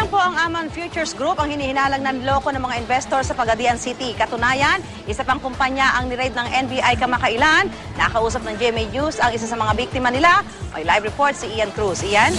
po ang Aman Futures Group ang hinihinalang ng loko ng mga investor sa Pagadian City. Katunayan, isa pang kumpanya ang niraid ng NBI kamakailan. Nakausap ng GMA News ang isa sa mga biktima nila. May live report si Ian Cruz. Ian?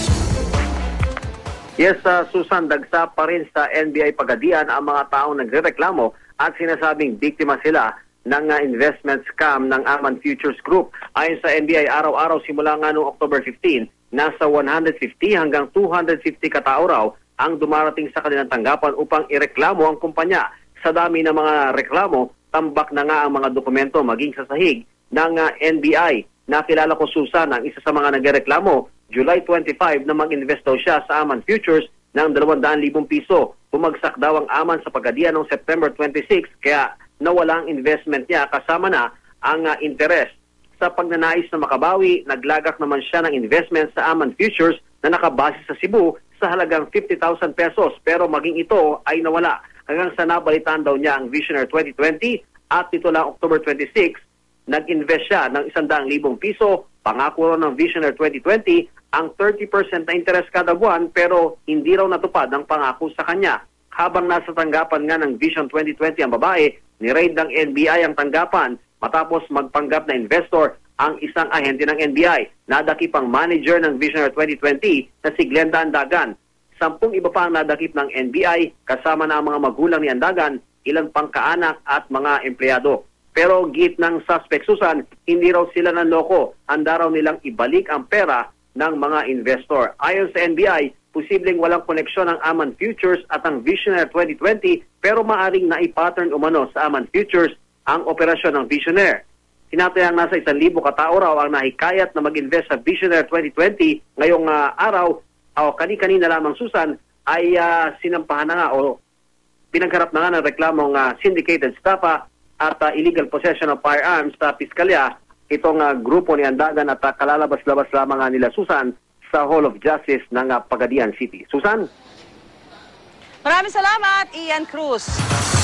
Yes, Susan, dagsa pa rin sa NBI Pagadian ang mga taong nagrereklamo at sinasabing biktima sila ng investment scam ng Aman Futures Group. Ayon sa NBI, araw-araw simula nga noong October 15, nasa 150 hanggang 250 katao raw ang dumarating sa kanilang tanggapan upang ireklamo ang kumpanya. Sa dami ng mga reklamo, tambak na nga ang mga dokumento maging sa sahig ng NBI. Nakilala ko, Susan, ang isa sa mga nagreklamo, July 25 na mag-invest daw siya sa Aman Futures ng 200,000 piso. Bumagsak daw ang Aman sa Pagadian noong September 26 kaya nawala ang investment niya kasama na ang interest. Sa pagnanais na makabawi, naglagak naman siya ng investment sa Aman Futures na nakabase sa Cebu sa halagang 50,000 pesos pero maging ito ay nawala. Hanggang sa nabalitaan daw niya ang Visionaire 2020 at ito lang October 26, nag-invest siya ng 100,000 piso. Pangako raw ng Visionaire 2020 ang 30% na interest kada buwan pero hindi raw natupad ang pangako sa kanya. Habang nasa tanggapan nga ng Vision 2020 ang babae, ni-raid ng NBI ang tanggapan matapos magpanggap na investor ang isang ahente ng NBI. Nadakip ang manager ng Visionaire 2020 na si Glenda Andagan. 10 iba pa ang nadakip ng NBI kasama na ang mga magulang ni Andagan, ilang pang kaanak at mga empleyado. Pero git ng suspect, Susan, hindi raw sila nanloko. Handa raw nilang ibalik ang pera ng mga investor. Ayon sa NBI, posibleng walang koneksyon ang Aman Futures at ang Visionaire 2020 pero maaring naipattern umano sa Aman Futures ang operasyon ng Visionaire. Tinatayang nasa 1,000 katao raw ang nahikayat na mag-invest sa Visionaire 2020 ngayong araw o kani-kanina lamang, Susan, ay sinampahan na nga o pinagharap na nga ng reklamong syndicated estafa at illegal possession of firearms sa Piskalya. Itong grupo ni Andagan at kalalabas-labas lamang nga nila, Susan, sa Hall of Justice ng Pagadian City. Susan? Maraming salamat, Ian Cruz.